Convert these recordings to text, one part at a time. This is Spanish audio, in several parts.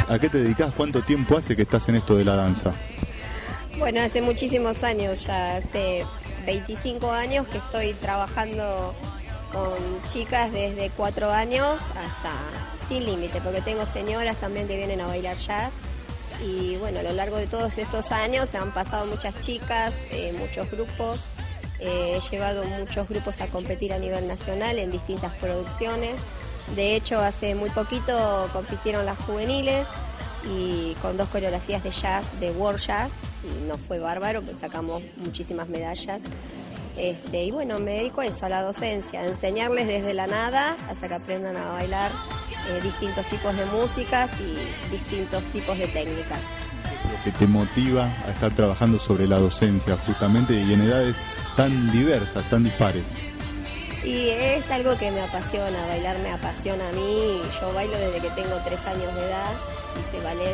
¿A qué te dedicás? ¿Cuánto tiempo hace que estás en esto de la danza? Bueno, hace muchísimos años, ya hace 25 años que estoy trabajando con chicas desde 4 años hasta sin límite, porque tengo señoras también que vienen a bailar jazz. Y bueno, a lo largo de todos estos años han pasado muchas chicas, muchos grupos. He llevado muchos grupos a competir a nivel nacional en distintas producciones. De hecho, hace muy poquito compitieron las juveniles y con 2 coreografías de jazz, de world jazz, y nos fue bárbaro, pues sacamos muchísimas medallas. Y bueno, me dedico a eso, a la docencia, a enseñarles desde la nada hasta que aprendan a bailar distintos tipos de músicas y distintos tipos de técnicas. Lo que te motiva a estar trabajando sobre la docencia justamente y en edades tan diversas, tan dispares. Y es algo que me apasiona, bailar me apasiona a mí. Yo bailo desde que tengo 3 años de edad, hice ballet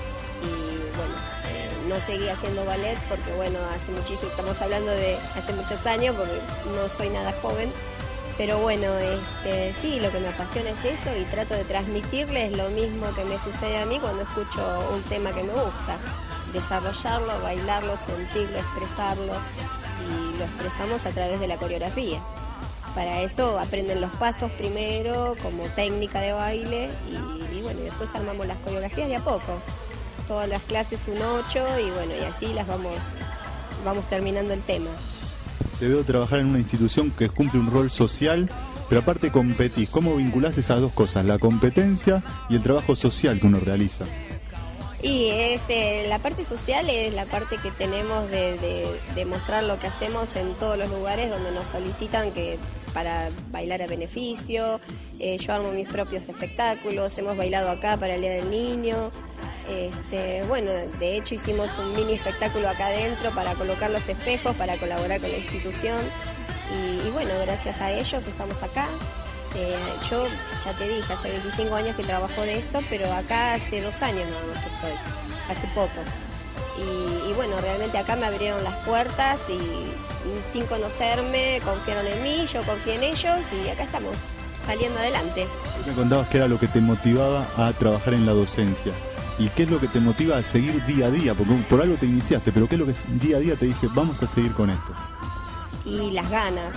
y bueno, no seguí haciendo ballet porque bueno, hace muchísimo, estamos hablando de hace muchos años porque no soy nada joven. Pero bueno, sí, lo que me apasiona es eso y trato de transmitirles lo mismo que me sucede a mí cuando escucho un tema que me gusta. Desarrollarlo, bailarlo, sentirlo, expresarlo y lo expresamos a través de la coreografía. Para eso aprenden los pasos primero como técnica de baile y bueno, después armamos las coreografías de a poco. Todas las clases un 8 y bueno, y así las vamos terminando el tema. Te veo trabajar en una institución que cumple un rol social, pero aparte competís. ¿Cómo vinculás esas dos cosas, la competencia y el trabajo social que uno realiza? Y la parte social es la parte que tenemos de mostrar lo que hacemos en todos los lugares donde nos solicitan que para bailar a beneficio. Yo armo mis propios espectáculos, hemos bailado acá para el Día del Niño. Bueno, de hecho hicimos un mini espectáculo acá adentro para colocar los espejos, para colaborar con la institución y bueno, gracias a ellos estamos acá. Yo ya te dije, hace 25 años que trabajo de esto, pero acá hace 2 años nada más que estoy, hace poco. Y bueno, realmente acá me abrieron las puertas y sin conocerme confiaron en mí, yo confié en ellos y acá estamos, saliendo adelante. Me contabas que era lo que te motivaba a trabajar en la docencia. ¿Y qué es lo que te motiva a seguir día a día? Porque por algo te iniciaste, pero ¿qué es lo que día a día te dice, vamos a seguir con esto? Y las ganas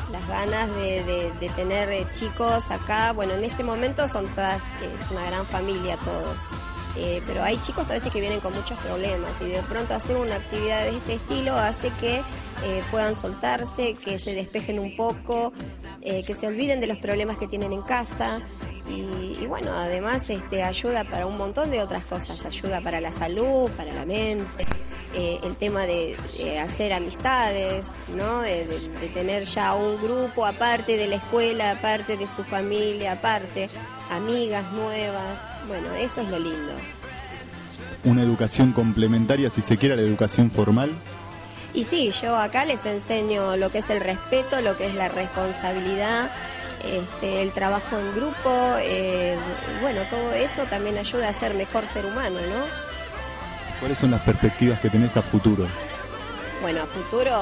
de tener chicos acá. Bueno, en este momento son todas, es una gran familia todos. Pero hay chicos a veces que vienen con muchos problemas y de pronto hacer una actividad de este estilo hace que puedan soltarse, que se despejen un poco, que se olviden de los problemas que tienen en casa. Y bueno, además ayuda para un montón de otras cosas, ayuda para la salud, para la mente, el tema de hacer amistades, ¿no? De tener ya un grupo aparte de la escuela, aparte de su familia, aparte, amigas nuevas, bueno, eso es lo lindo. Una educación complementaria, si se quiere, a la educación formal. Y sí, yo acá les enseño lo que es el respeto, lo que es la responsabilidad, el trabajo en grupo, bueno, todo eso también ayuda a ser mejor ser humano, ¿no? ¿Cuáles son las perspectivas que tenés a futuro? Bueno, a futuro,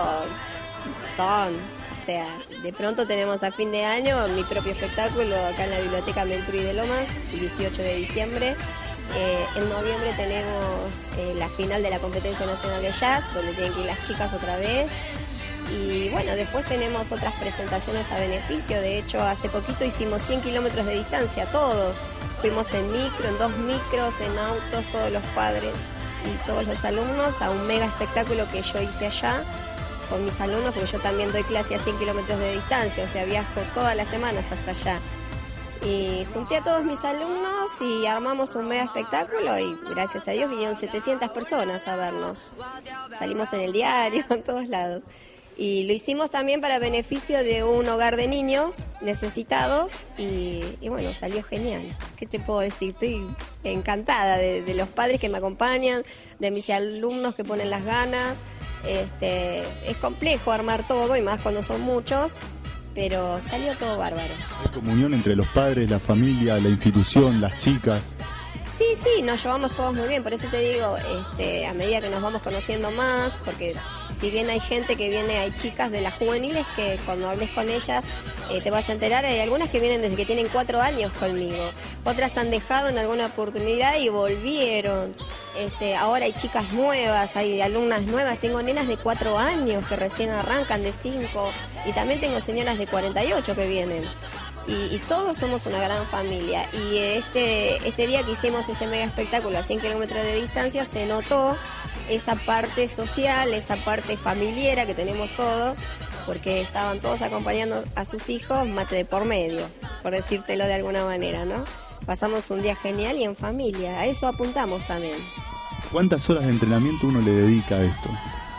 o sea, de pronto tenemos a fin de año mi propio espectáculo acá en la Biblioteca Menturi de Lomas, el 18 de diciembre. En noviembre tenemos la final de la Competencia Nacional de Jazz, donde tienen que ir las chicas otra vez. Y bueno, después tenemos otras presentaciones a beneficio. De hecho, hace poquito hicimos 100 kilómetros de distancia, todos. Fuimos en micro, en 2 micros, en autos, todos los padres y todos los alumnos, a un mega espectáculo que yo hice allá con mis alumnos, porque yo también doy clase a 100 kilómetros de distancia, o sea, viajo todas las semanas hasta allá. Y junté a todos mis alumnos y armamos un mega espectáculo y gracias a Dios vinieron 700 personas a vernos. Salimos en el diario, en todos lados. Y lo hicimos también para beneficio de un hogar de niños necesitados y bueno, salió genial. ¿Qué te puedo decir? Estoy encantada de los padres que me acompañan, de mis alumnos que ponen las ganas. Es complejo armar todo y más cuando son muchos, pero salió todo bárbaro. ¿Hay comunión entre los padres, la familia, la institución, las chicas? Sí, nos llevamos todos muy bien, por eso te digo, a medida que nos vamos conociendo más, porque si bien hay gente que viene, hay chicas de las juveniles que cuando hables con ellas te vas a enterar, hay algunas que vienen desde que tienen 4 años conmigo, otras han dejado en alguna oportunidad y volvieron. Ahora hay chicas nuevas, hay alumnas nuevas, tengo nenas de 4 años que recién arrancan, de 5, y también tengo señoras de 48 que vienen. Y todos somos una gran familia. Y este día que hicimos ese mega espectáculo a 100 kilómetros de distancia, se notó esa parte social, esa parte familiar que tenemos todos, porque estaban todos acompañando a sus hijos, mate de por medio, por decírtelo de alguna manera, ¿no? Pasamos un día genial y en familia, a eso apuntamos también. ¿Cuántas horas de entrenamiento uno le dedica a esto?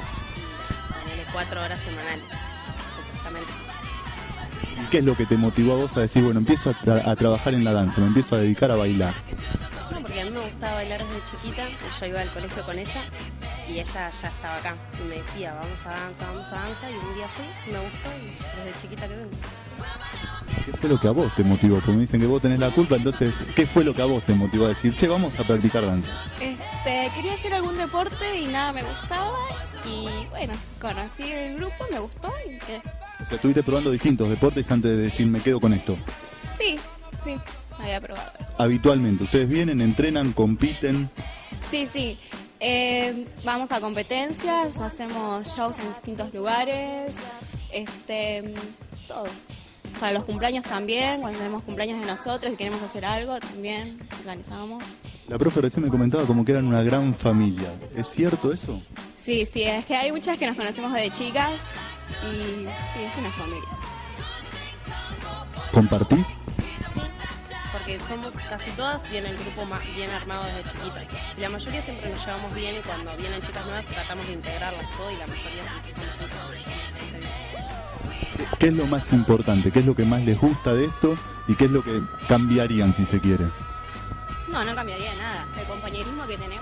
4 horas semanales, supuestamente. ¿Y qué es lo que te motivó a vos a decir, bueno, empiezo a trabajar en la danza, me empiezo a dedicar a bailar? Bueno, porque a mí me gustaba bailar desde chiquita, yo iba al colegio con ella y ella ya estaba acá y me decía, vamos a danza, y un día fui, me gustó y desde chiquita que vengo. ¿Qué fue lo que a vos te motivó? Porque me dicen que vos tenés la culpa, entonces, ¿qué fue lo que a vos te motivó a decir, che, vamos a practicar danza? Quería hacer algún deporte y nada me gustaba y bueno, conocí el grupo, me gustó y quedé. O sea, estuviste probando distintos deportes antes de decir, me quedo con esto. Sí, había probado. Habitualmente, ustedes vienen, entrenan, compiten. Sí. Vamos a competencias, hacemos shows en distintos lugares, todo. Para los cumpleaños también, cuando tenemos cumpleaños de nosotros y queremos hacer algo, también organizamos. La profe recién me comentaba como que eran una gran familia. ¿Es cierto eso? Sí, es que hay muchas que nos conocemos desde chicas y sí, es una familia. ¿Compartís? Sí, porque somos casi todas bien el grupo bien armado desde chiquitas. Y la mayoría siempre nos llevamos bien y cuando vienen chicas nuevas tratamos de integrarlas todo y la mayoría siempre estamos juntas. ¿Qué es lo más importante? ¿Qué es lo que más les gusta de esto? ¿Y qué es lo que cambiarían si se quiere? No cambiaría nada. El compañerismo que tenemos.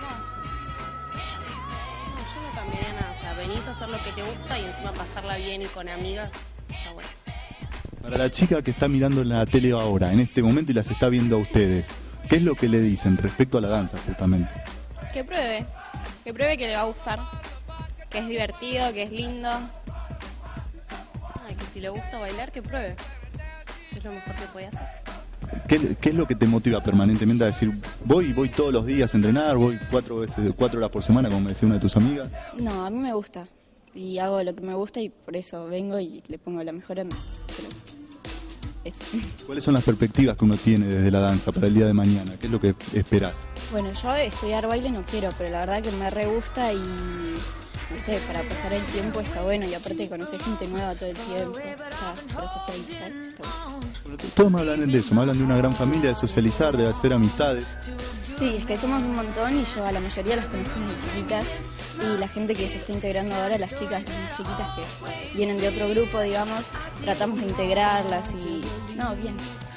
No, yo no cambiaría nada. O sea, venís a hacer lo que te gusta y encima pasarla bien y con amigas, está bueno. Para la chica que está mirando la tele ahora, en este momento, y las está viendo a ustedes, ¿qué es lo que le dicen respecto a la danza, justamente? Que pruebe que le va a gustar, que es divertido, que es lindo. Que si le gusta bailar, que pruebe. Es lo mejor que puede hacer. ¿Qué es lo que te motiva permanentemente a decir, voy todos los días a entrenar, voy 4 horas por semana, como me decía una de tus amigas? No, a mí me gusta y hago lo que me gusta y por eso vengo y le pongo la mejor onda. Pero eso. ¿Cuáles son las perspectivas que uno tiene desde la danza para el día de mañana? ¿Qué es lo que esperás? Bueno, yo estudiar baile no quiero, pero la verdad que me re gusta y no sé, para pasar el tiempo está bueno y aparte conocer gente nueva todo el tiempo, para socializar, está bueno. Bueno, todos me hablan de eso, me hablan de una gran familia, de socializar, de hacer amistades. Sí, es que somos un montón y yo a la mayoría las conozco muy chiquitas y la gente que se está integrando ahora, las chicas más chiquitas que vienen de otro grupo, digamos, tratamos de integrarlas y... No, bien.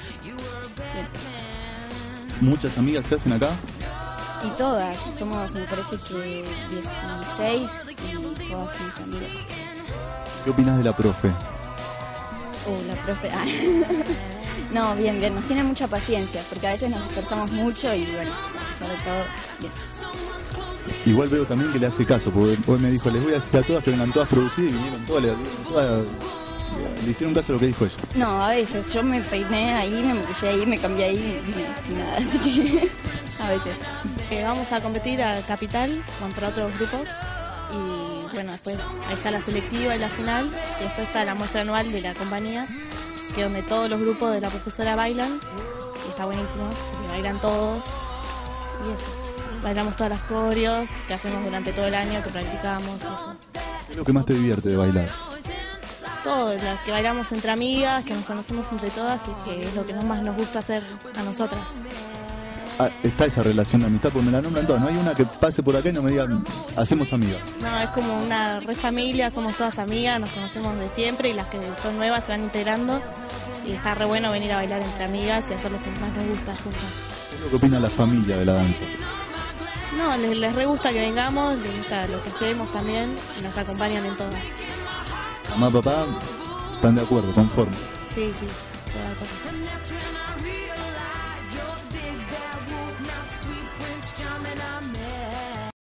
¿Muchas amigas se hacen acá? Y todas, somos me parece que 16 y todas somos amigas. ¿Qué opinas de la profe? La profe... No, bien, nos tiene mucha paciencia, porque a veces nos dispersamos mucho y bueno, a pesar de todo, bien. Igual veo también que le hace caso, porque hoy me dijo, les voy a decir a todas que vengan todas producidas y vinieron todas, le hicieron caso a lo que dijo ella. No, a veces, yo me peiné ahí, me maquillé ahí, me cambié ahí, sin nada, así que a veces. Vamos a competir a Capital contra otros grupos y bueno, después ahí está la selectiva y la final y después está la muestra anual de la compañía, que es donde todos los grupos de la profesora bailan y está buenísimo, porque bailan todos y eso. Bailamos todas las coreos que hacemos durante todo el año, que practicamos, eso. ¿Qué es lo que más te divierte de bailar? Todo, las que bailamos entre amigas, que nos conocemos entre todas y que es lo que más nos gusta hacer a nosotras. Está esa relación de amistad, porque me la nombran todas, no hay una que pase por acá y no me digan, hacemos amigas. No, es como una re familia, somos todas amigas, nos conocemos de siempre y las que son nuevas se van integrando y está re bueno venir a bailar entre amigas y hacer lo que más nos gusta juntas. ¿Qué es lo que opina la familia de la danza? No, les re gusta que vengamos, les gusta lo que hacemos también y nos acompañan en todas. Mamá, papá, están de acuerdo, conformes. Sí, toda cosa.